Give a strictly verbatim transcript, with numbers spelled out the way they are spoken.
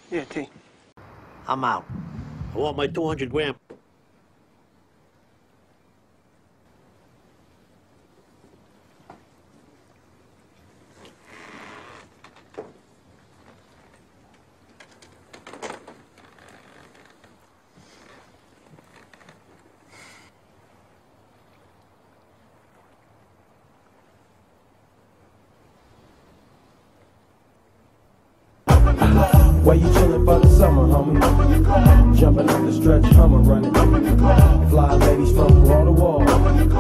Yeah, T. I'm out. I want my two hundred gram. Where you chillin' for the summer, homie? Jumping off the stretch, Hummer running. Fly ladies from wall to wall.